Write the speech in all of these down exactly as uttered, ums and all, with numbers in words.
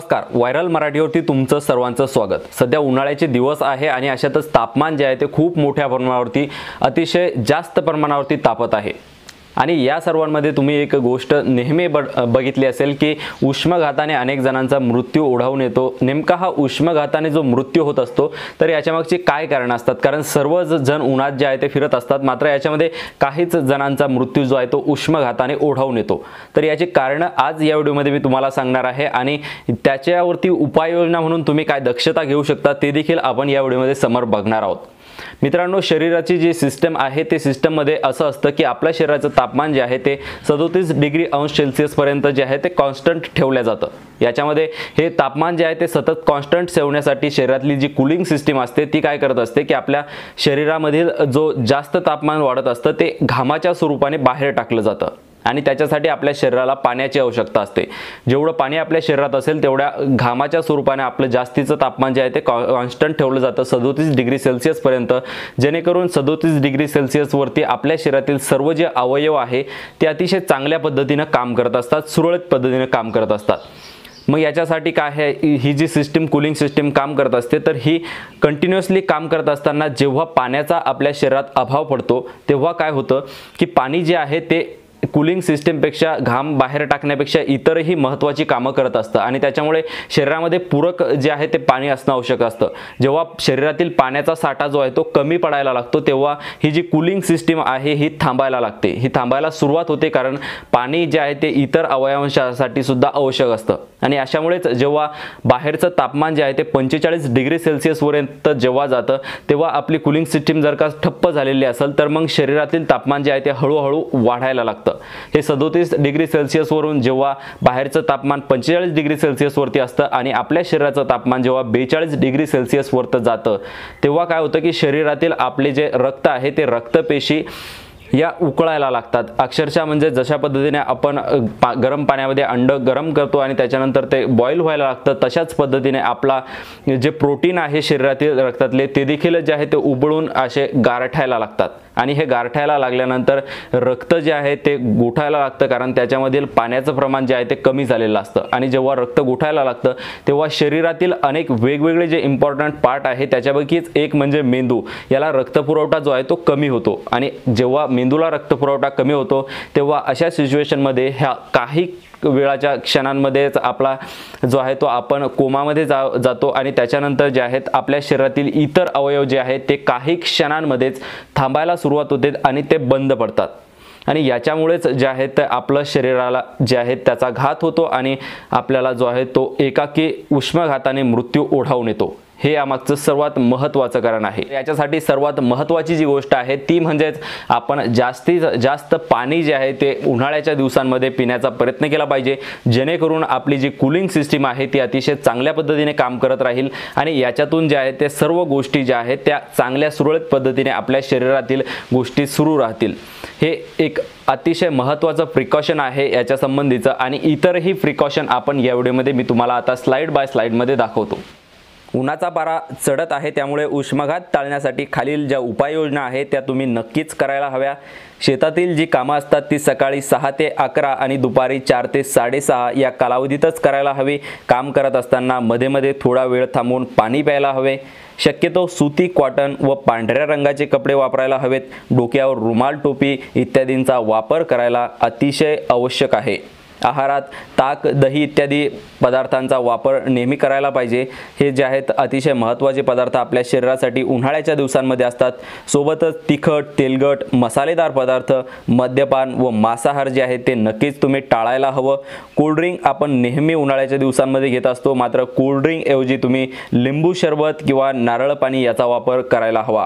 नमस्कार, व्हायरल मराठीवरती तुमचं सर्वांचं स्वागत। सध्या उन्हाळ्याचे दिवस आहे आणि अशातच तापमान जे आहे ते खूप मोठ्या प्रमाणावरती अतिशय जास्त प्रमाणावरती तापत आहे। आणि या सर्वांमध्ये तुम्ही एक गोष्ट नेहमी बघितली असेल की उष्माघाताने अनेक जणांचा मृत्यू ओढावून येतो। नेमका हा उष्माघाताने जो मृत्यू होत असतो तर याच्यामागची काय कारण असतात? कारण सर्व जण उन्हात जे आहे ते फिरत असतात, मात्र याच्यामध्ये काहीच जणांचा मृत्यू जो आहे तो उष्माघाताने ओढावून येतो। तर याची कारण आज या व्हिडिओमध्ये मी तुम्हाला सांगणार आहे आणि त्याच्यावरती उपाययोजना म्हणून तुम्ही काय दक्षता घेऊ शकता ते देखील आपण या व्हिडिओमध्ये समोर बघणार आहोत। मित्रांनो, शरीराची जी सिस्टम आहे ते सिस्टम मध्ये असं असतं की आपल्या शरीराचं तापमान जे आहे ते सदोतीस डिग्री अंश सेल्सिअस पर्यंत जे आहे ते कॉन्स्टंट ठेवलं जातं। याच्यामध्ये हे तापमान जे आहे ते सतत कॉन्स्टंट ठेवण्यासाठी शरीरातली जी कूलिंग सिस्टम असते ती काय करत असते की आपल्या शरीरामधील जो जास्त तापमान वाढत असतं ते घामाच्या स्वरूपाने बाहेर टाकलं जातं आणि त्याच्यासाठी आपल्या शरीराला पाण्याची आवश्यकता असते। जेवढं पाणी आपल्या शरीरात असेल तेवढ्या घामाच्या स्वरूपाने आपलं जास्तीचं तापमान जे आहे ते कॉन्स्टंट ठेवलं जातं सदोतीस डिग्री सेल्सिअस पर्यंत, जेणेकरून सदोतीस डिग्री सेल्सिअस वरती आपल्या शरीरातील सर्व जे अवयव आहे ते अतिशय चांगल्या पद्धतीने काम करत असतात, सुरळीत पद्धतीने काम करत असतात। मग याच्यासाठी काय आहे, ही जी सिस्टम कूलिंग सिस्टम काम करत असते तर ही कंटिन्युअसली काम करत असताना जेव्हा पाण्याचा आपल्या शरीरात अभाव पडतो तेव्हा काय होतं की पाणी जे आहे ते कूलिंग सिस्टम पेक्षा घाम बाहेर टाकण्यापेक्षा इतरही महत्त्वाची कामं करत असतं आणि त्याच्यामुळे शरीरामध्ये पूरक जे आहे ते पाणी असणं आवश्यक असतं। जेव्हा शरीरातील पाण्याचा साठा जो आहे तो कमी पडायला लागतो तेव्हा ही जी कूलिंग सिस्टम आहे ही थांबायला लागते, ही थांबायला सुरुवात होते, कारण पाणी जे आहे ते इतर अवयवांसाठी सुद्धा आवश्यक असतं। आणि अशामुळेच जेव्हा बाहेरचं तापमान जे आहे ते पंचेचाळीस डिग्री सेल्सिअस पर्यंत जेव्हा जातं तेव्हा आपली कूलिंग सिस्टम जर का ठप्प झालेली असेल तर मग शरीरातील तापमान जे आहे ते हळूहळू वाढायला लागतं। हे सदोतीस डिग्री सेल्सिअस वरून जेव्हा बाहेरचं तापमान पंचेचाळीस डिग्री सेल्सिअस वरती असतं आणि आपल्या शरीराचं तापमान जेव्हा बेचाळीस डिग्री सेल्सिअस वरत जातं तेव्हा काय होतं की शरीरातील आपले जे रक्त आहे ते रक्तपेशी या उकळायला लागतात। अक्षरशः म्हणजे जशा पद्धतीने आपण पा, गरम पाण्यामध्ये अंड गरम करतो आणि त्याच्यानंतर ते बॉईल व्हायला लागतं, तशाच पद्धतीने आपला जे प्रोटीन आहे शरीरातील रक्तातले ते देखील जे आहे ते उबळून असे गारठायला लागतात आणि हे गारठायला लागल्यानंतर रक्त जे आहे ते गोठायला लागतं, कारण त्याच्यामधील पाण्याचं प्रमाण जे आहे ते कमी झालेलं असतं। आणि जेव्हा रक्त गोठायला लागतं तेव्हा शरीरातील अनेक वेगवेगळे जे इम्पॉर्टंट पार्ट आहे त्याच्यापैकीच एक म्हणजे मेंदू, याला रक्तपुरवठा जो आहे तो कमी होतो आणि जेव्हा मेंदूला रक्तपुरवठा कमी होतो तेव्हा अशा सिच्युएशनमध्ये ह्या काही वेळाच्या क्षणांमध्येच आपला जो आहे तो आपण कोमामध्ये जा जातो आणि त्याच्यानंतर जे आहेत आपल्या शरीरातील इतर अवयव जे आहेत ते काही क्षणांमध्येच थांबायला सुरुवात होते आणि ते बंद पडतात आणि याच्यामुळेच जे आहे ते आपलं शरीराला जे आहे त्याचा घात होतो आणि आपल्याला जो आहे तो एकाकी उष्माघाताने मृत्यू ओढावून येतो। हे यामागचं सर्वात महत्त्वाचं कारण आहे। याच्यासाठी सर्वात महत्त्वाची जी गोष्ट आहे ती म्हणजेच आपण जास्तीत जास्त पाणी जे आहे ते उन्हाळ्याच्या दिवसांमध्ये पिण्याचा प्रयत्न केला पाहिजे, जेणेकरून आपली जी कूलिंग सिस्टम आहे ती अतिशय चांगल्या पद्धतीने काम करत राहील आणि याच्यातून जे आहे ते सर्व गोष्टी ज्या आहेत त्या चांगल्या सुरळीत पद्धतीने आपल्या शरीरातील गोष्टी सुरू राहतील। हे एक अतिशय महत्त्वाचं प्रिकॉशन आहे याच्या संबंधीचं आणि इतरही प्रिकॉशन आपण या व्हिडिओमध्ये मी तुम्हाला आता स्लाइड बाय स्लाइडमध्ये दाखवतो। उन्हाचा पारा चढत आहे त्यामुळे उष्माघात टाळण्यासाठी खालील ज्या उपाययोजना आहेत त्या तुम्ही नक्कीच करायला हव्या। शेतातील जी कामं असतात ती सकाळी सहा ते अकरा आणि दुपारी चार ते साडेसहा या कालावधीतच करायला हवी। काम करत असताना मध्ये मध्ये थोडा वेळ थांबून पाणी प्यायला हवे। शक्यतो सुती, कॉटन व पांढऱ्या रंगाचे कपडे वापरायला हवेत। डोक्यावर रुमाल, टोपी इत्यादींचा वापर करायला अतिशय आवश्यक आहे। आहारात ताक, दही इत्यादी पदार्थांचा वापर नेहमी करायला पाहिजे। हे जे आहेत अतिशय महत्त्वाचे पदार्थ आपल्या शरीरासाठी उन्हाळ्याच्या दिवसांमध्ये असतात। सोबतच तिखट, तेलकट, मसालेदार पदार्थ, मद्यपान व मांसाहार जे आहे ते नक्कीच तुम्ही टाळायला हवं। कोल्ड्रिंक आपण नेहमी उन्हाळ्याच्या दिवसांमध्ये घेत असतो, मात्र कोल्ड्रिंक ऐवजी तुम्ही लिंबू सरबत किंवा नारळ पाणी याचा वापर करायला हवा।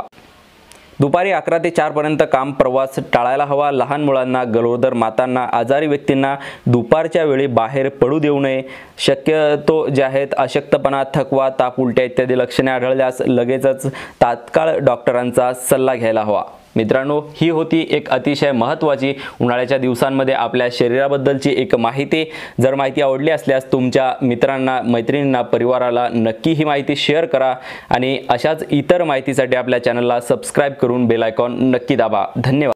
दुपारी अकरा ते चार पर्यंत काम प्रवास टाळायला हवा। लहान मुलांना, गरोदर मातांना, आजारी व्यक्तींना दुपारच्या वेळी बाहेर पडू देऊ नये। शक्यतो जे आहेत अशक्तपणा, थकवा, ताप, उलट्या इत्यादी लक्षणे आढळल्यास लगेचच तात्काळ डॉक्टरांचा सल्ला घ्यायला हवा। मित्रांनो, ही होती एक अतिशय महत्त्वाची उन्हाळ्याच्या दिवसांमध्ये आपल्या शरीराबद्दलची एक माहिती। जर माहिती आवडली असल्यास तुमच्या मित्रांना, मैत्रिणींना, परिवाराला नक्की ही माहिती शेअर करा आणि अशाच इतर माहितीसाठी आपल्या चॅनलला सबस्क्राइब करून बेल आयकॉन नक्की दाबा। धन्यवाद।